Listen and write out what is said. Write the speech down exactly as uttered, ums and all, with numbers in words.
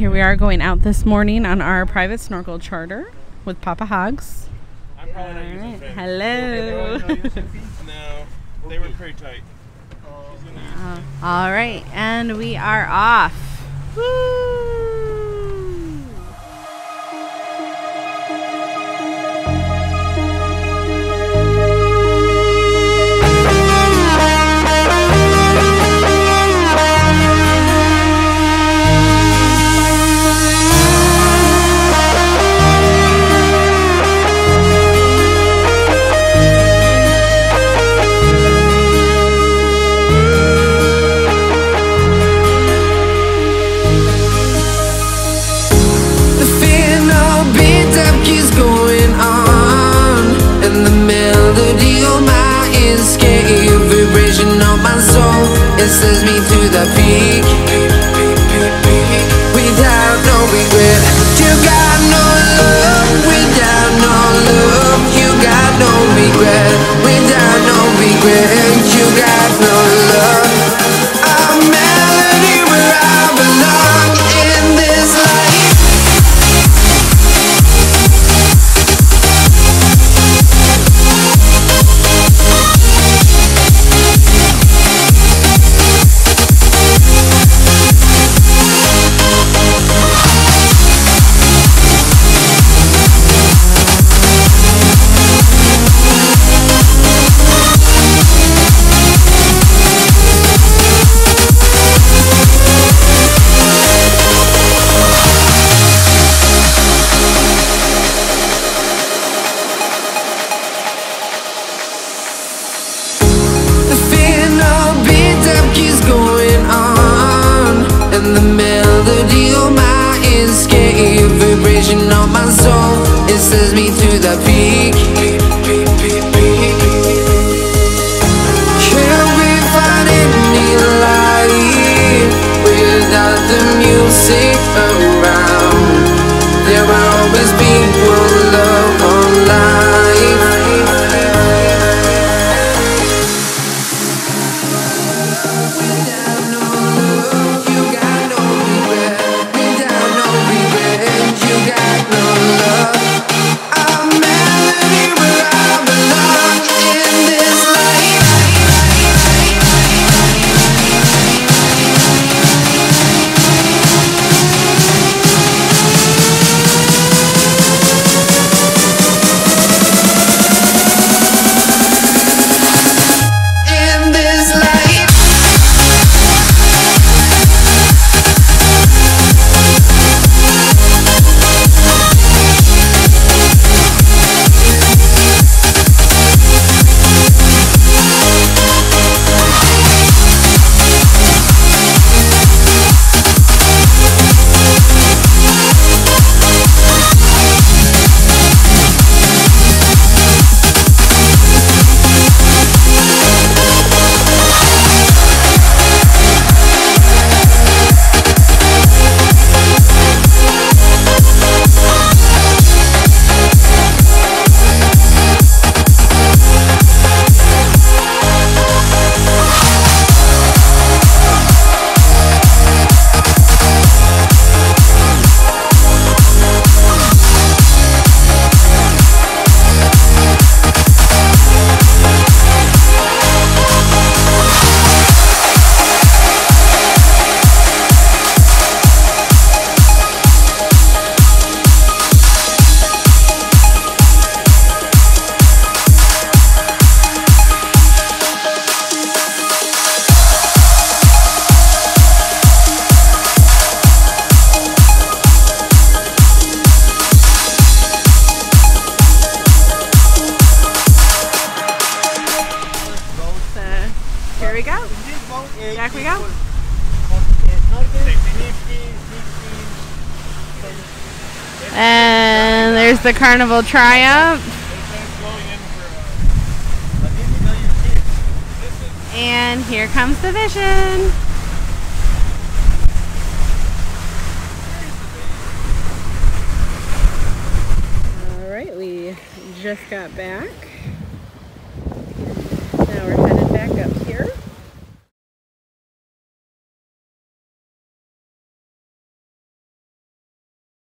here we are going out this morning on our private snorkel charter with Papa Hogs. I'm probably not using Right. fins. Hello. No, they were pretty tight. Uh, all right, and we are off. Woo! It sends me to the peak without no regret. You got no love without no love. You got no regret without no regret. You got no love. A melody where I belong in this life. And the melody of my escape, vibration of my soul, it sends me to the peak. Can we find any light without the music around? There will always be one love on life. Here we go. Back we go. And there's the Carnival Triumph. And here comes the Vision. All right, we just got back.